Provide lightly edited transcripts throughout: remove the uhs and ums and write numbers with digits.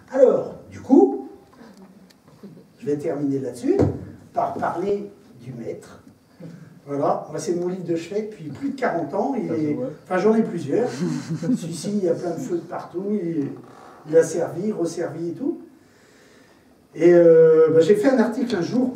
Alors, du coup, je vais terminer là-dessus par parler du maître. Voilà, moi c'est mon livre de chevet depuis plus de 40 ans. Enfin, j'en ai plusieurs. Celui-ci, il y a plein de feux de partout. Il a servi, resservi et tout. Et j'ai fait un article un jour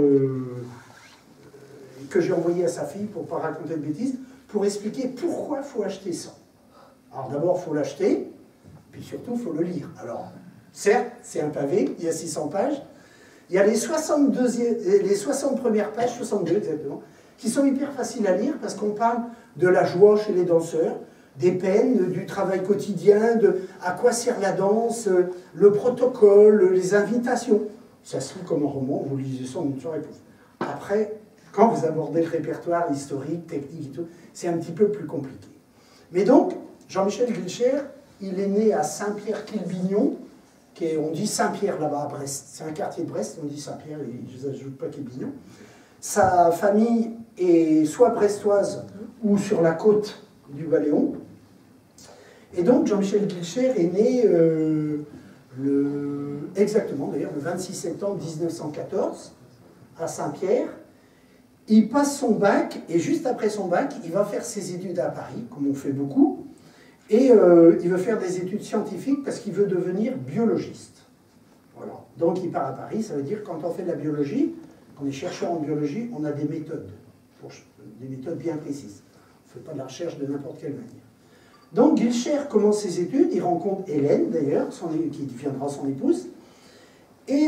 que j'ai envoyé à sa fille pour ne pas raconter de bêtises, pour expliquer pourquoi il faut acheter ça. Alors d'abord, il faut l'acheter, puis surtout, il faut le lire. Alors, certes, c'est un pavé, il y a 600 pages. Il y a les 60 premières pages, 62 exactement, qui sont hyper faciles à lire parce qu'on parle de la joie chez les danseurs, des peines, du travail quotidien, de à quoi sert la danse, le protocole, les invitations. Ça se lit comme un roman, vous lisez ça en une soirée. Après, quand vous abordez le répertoire historique, technique et tout, c'est un petit peu plus compliqué. Mais donc, Jean-Michel Gilcher, il est né à Saint-Pierre-Quilbignon, on dit Saint-Pierre là-bas à Brest, c'est un quartier de Brest, on dit Saint-Pierre, et je n'ajoute pas Quilbignon. Sa famille est soit brestoise ou sur la côte du Valéon. Et donc Jean-Michel Gilcher est né exactement d'ailleurs le 26 septembre 1914 à Saint-Pierre. Il passe son bac et juste après son bac, il va faire ses études à Paris, comme on fait beaucoup. Et il veut faire des études scientifiques parce qu'il veut devenir biologiste. Voilà. Donc il part à Paris, ça veut dire quand on fait de la biologie, quand on est chercheur en biologie, on a des méthodes bien précises. On ne fait pas de la recherche de n'importe quelle manière. Donc Gilcher commence ses études, il rencontre Hélène d'ailleurs, qui deviendra son épouse, et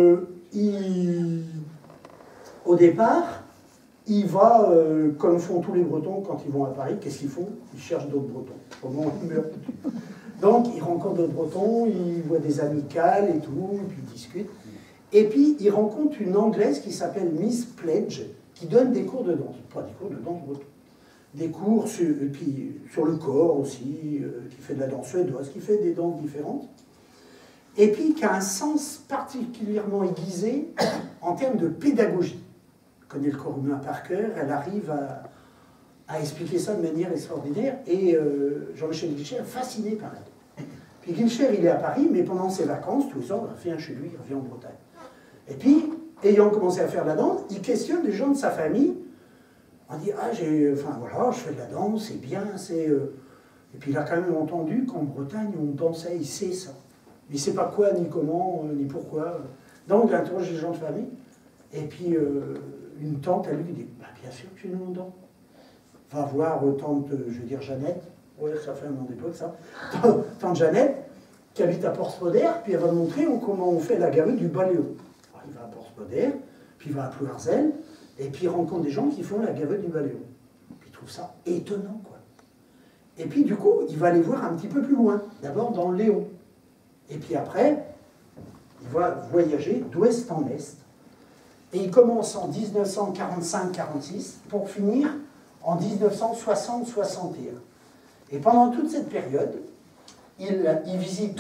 au départ, il va, comme font tous les Bretons quand ils vont à Paris, qu'est-ce qu'ils font? Ils cherchent d'autres Bretons. Comment ils meurent? Donc il rencontre d'autres Bretons, il voit des amicales et tout, et puis il discute. Et puis il rencontre une Anglaise qui s'appelle Miss Pledge, qui donne des cours de danse, pas des cours de danse breton. Des cours sur le corps aussi, qui fait de la danse suédoise, qui fait des danses différentes, et puis qui a un sens particulièrement aiguisé en termes de pédagogie. Elle connaît le corps humain par cœur, elle arrive à expliquer ça de manière extraordinaire, et Jean-Michel Gilcher est fasciné par elle. Puis Gilcher, il est à Paris, mais pendant ses vacances, tous les ans, il revient chez lui, il revient en Bretagne. Et puis, ayant commencé à faire de la danse, il questionne les gens de sa famille. On dit, ah, voilà, je fais de la danse, c'est bien, c'est... Et puis il a quand même entendu qu'en Bretagne, on dansait, il sait ça. Mais il ne sait pas quoi, ni comment, ni pourquoi. Donc il interroge les gens de famille. Et puis une tante, elle lui dit, bah, bien sûr que chez nous on danse. Va voir tante, je veux dire Jeannette, ouais, ça fait un nom d'époque ça, tante Jeannette, qui habite à Porspoder, puis elle va montrer comment on fait la gavotte du Baléo. Alors, il va à Porspoder, puis il va à Plouarzel, et puis il rencontre des gens qui font la gavotte du Baléo. Puis il trouve ça étonnant, quoi. Et puis du coup, il va aller voir un petit peu plus loin, d'abord dans le Léon. Et puis après, il va voyager d'ouest en est. Et il commence en 1945-46 pour finir en 1960-61. Et pendant toute cette période, il visite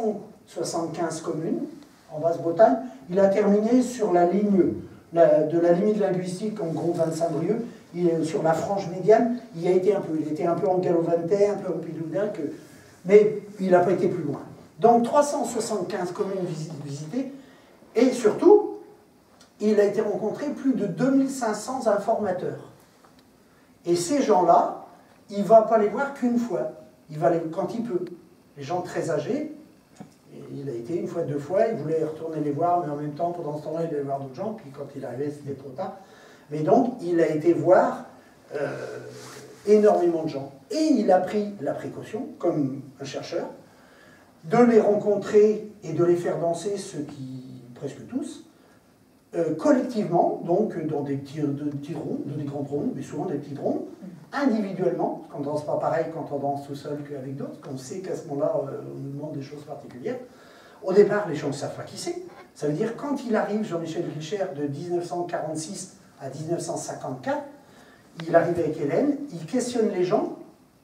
375 communes en Basse-Bretagne. Il a terminé sur la ligne de la limite linguistique, en gros 25 Brieuc, sur la frange médiane. Il était un peu en gallo-vantais, un peu en piloudin, mais il n'a pas été plus loin. Donc 375 communes visitées, et surtout, il a été rencontré plus de 2500 informateurs. Et ces gens-là, il ne va pas les voir qu'une fois. Il va quand il peut. Les gens très âgés, il a été une fois, deux fois, il voulait retourner les voir, mais en même temps, pendant ce temps-là, il allait voir d'autres gens, puis quand il arrivait, c'était trop tard. Mais donc, il a été voir énormément de gens. Et il a pris la précaution, comme un chercheur, de les rencontrer et de les faire danser, presque tous, collectivement, donc dans des petits ronds, des grands ronds, mais souvent des petits ronds, individuellement, parce qu'on ne danse pas pareil quand on danse tout seul qu'avec d'autres, qu'on sait qu'à ce moment-là, on nous demande des choses particulières. Au départ, les gens ne savent pas qui c'est. Ça veut dire, quand il arrive, Jean-Michel Gilcher, de 1946 à 1954, il arrive avec Hélène, il questionne les gens,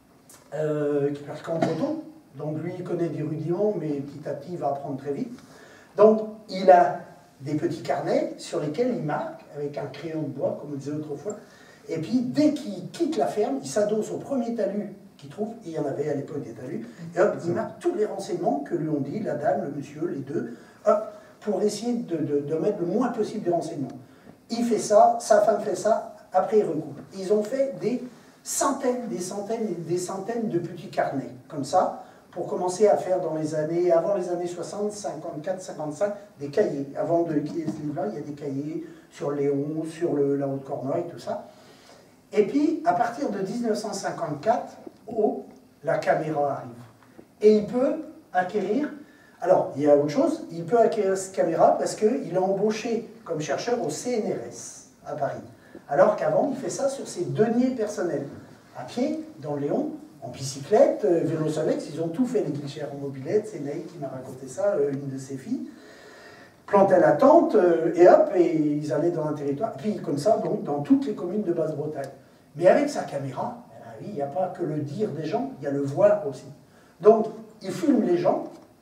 qui parlent qu'en breton, donc lui, il connaît des rudiments, mais petit à petit, il va apprendre très vite. Donc, il a des petits carnets sur lesquels il marque, avec un crayon de bois, comme on disait autrefois, et puis, dès qu'il quitte la ferme, il s'adosse au premier talus qu'il trouve, et il y en avait à l'époque des talus, et hop, il marque tous les renseignements que lui ont dit, la dame, le monsieur, les deux, hop, pour essayer de mettre le moins possible de renseignements. Il fait ça, sa femme fait ça, après ils recoupent. Ils ont fait des centaines et des centaines de petits carnets, comme ça, pour commencer à faire dans les années, avant les années 60, 54, 55, des cahiers. Avant de liquider ce livre-là, il y a des cahiers sur Léon, sur la Haute-Cornouaille, tout ça. Et puis, à partir de 1954, la caméra arrive. Et il peut acquérir... Alors, il y a autre chose, il peut acquérir cette caméra parce qu'il est embauché comme chercheur au CNRS, à Paris. Alors qu'avant, il fait ça sur ses deniers personnels. À pied, dans le Léon, en bicyclette, vélo Solex, ils ont tout fait, les guichets en mobilette, c'est Naï qui m'a raconté ça, une de ses filles. Plantaient la tente, et hop, et ils allaient dans un territoire, et puis comme ça, donc, dans toutes les communes de Basse-Bretagne. Mais avec sa caméra, oui, il n'y a pas que le dire des gens, il y a le voir aussi. Donc, il filme les gens,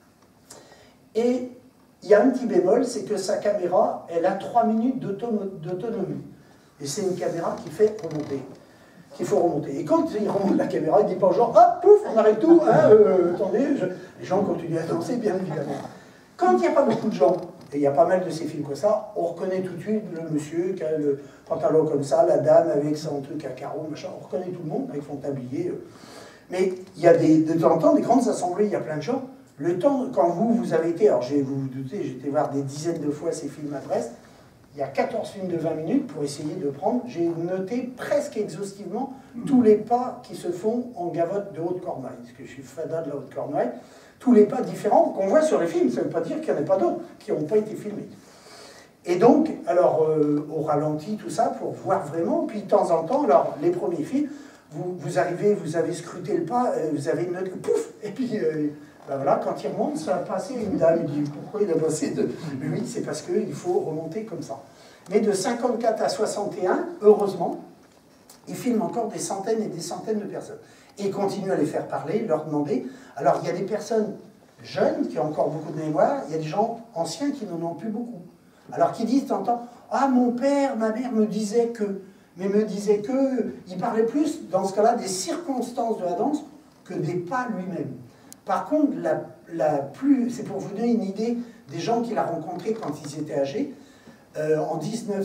et il y a un petit bémol, c'est que sa caméra, elle a 3 minutes d'autonomie. Et c'est une caméra qui fait remonter, qu'il faut remonter. Et quand il remonte la caméra, il ne dit pas genre, ah, pouf, on arrête tout, hein, attendez, les gens continuent à danser, bien évidemment. Quand il n'y a pas beaucoup de gens, et il y a pas mal de ces films comme ça, on reconnaît tout de suite le monsieur qui a le pantalon comme ça, la dame avec son truc à carreaux, machin, on reconnaît tout le monde avec son tablier. Mais il y a de temps en temps des grandes assemblées, il y a plein de gens. Le temps, quand vous avez été, alors vous vous doutez, j'ai été voir des dizaines de fois ces films à Brest, il y a 14 films de 20 minutes pour essayer de prendre, j'ai noté presque exhaustivement tous les pas qui se font en gavotte de Haute-Cornouaille, parce que je suis fada de la Haute-Cornouaille, tous les pas différents qu'on voit sur les films, ça ne veut pas dire qu'il n'y en a pas d'autres qui n'ont pas été filmés. Et donc, alors, au ralenti, tout ça, pour voir vraiment, puis de temps en temps, alors, les premiers films, vous arrivez, vous avez scruté le pas, vous avez une note, pouf, et puis... ben voilà, quand il remonte, ça a passé une dame, il dit pourquoi il a passé de... Oui, c'est parce qu'il faut remonter comme ça. Mais de 54 à 61, heureusement, il filme encore des centaines et des centaines de personnes. Et il continue à les faire parler, leur demander. Alors il y a des personnes jeunes qui ont encore beaucoup de mémoire, il y a des gens anciens qui n'en ont plus beaucoup. Alors qui disent de temps en temps, ah mon père, ma mère me disait que... Mais me disait que... Il parlait plus, dans ce cas-là, des circonstances de la danse que des pas lui-même. Par contre, c'est pour vous donner une idée des gens qu'il a rencontrés quand ils étaient âgés. En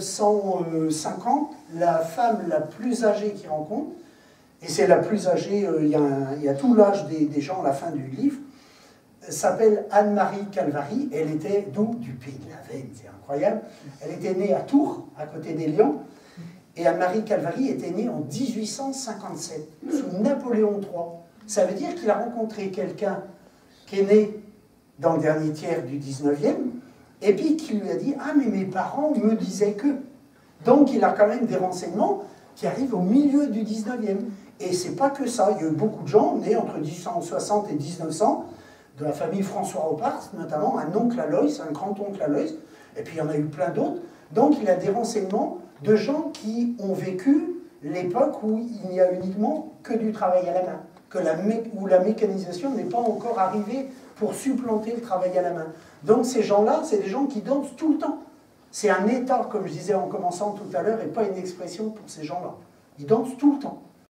1950, la femme la plus âgée qu'il rencontre, et c'est la plus âgée, il y a tout l'âge des gens à la fin du livre, s'appelle Anne-Marie Calvary. Elle était d'où? Du pays de la Veine, c'est incroyable. Elle était née à Tours, à côté d'Élian, et Anne-Marie Calvary était née en 1857, sous Napoléon III. Ça veut dire qu'il a rencontré quelqu'un qui est né dans le dernier tiers du 19e, et puis qui lui a dit « Ah, mais mes parents me disaient que... » Donc il a quand même des renseignements qui arrivent au milieu du 19e. Et c'est pas que ça, il y a eu beaucoup de gens nés entre 1860 et 1900, de la famille François Opars, notamment un oncle Aloys, un grand-oncle Aloys, et puis il y en a eu plein d'autres. Donc il a des renseignements de gens qui ont vécu l'époque où il n'y a uniquement que du travail à la main. Où la mécanisation n'est pas encore arrivée pour supplanter le travail à la main. Donc ces gens-là, c'est des gens qui dansent tout le temps. C'est un état, comme je disais en commençant tout à l'heure, et pas une expression pour ces gens-là. Ils dansent tout le temps.